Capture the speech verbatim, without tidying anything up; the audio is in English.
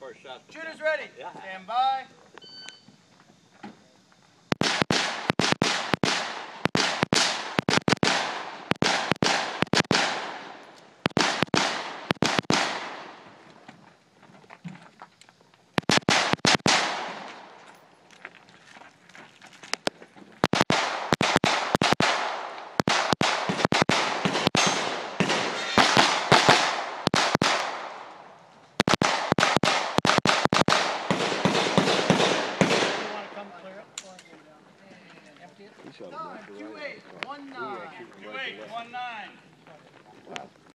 first shot. Shooters ready. Yeah. Stand by. Two eight one nine. Two eight one nine.